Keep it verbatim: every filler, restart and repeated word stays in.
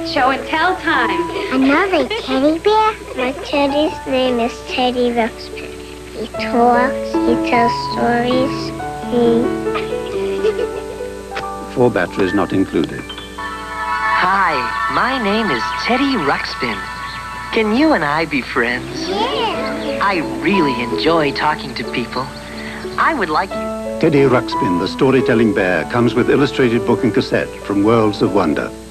Show and tell time. Another teddy bear? My teddy's name is Teddy Ruxpin. He talks, he tells stories, he... Four batteries not included. Hi, my name is Teddy Ruxpin. Can you and I be friends? Yeah. I really enjoy talking to people. I would like you... Teddy Ruxpin, the storytelling bear, comes with illustrated book and cassette from Worlds of Wonder.